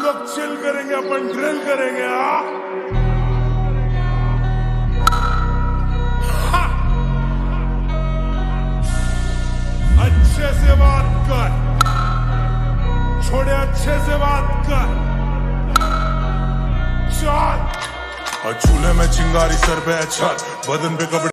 लोग चिल करेंगे, अपन ड्रिल करेंगे। अच्छे से बात कर, छोड़े अच्छे से बात कर, चल। और चूल्हे में चिंगारी, सर पे छत, बदन पे कपड़े।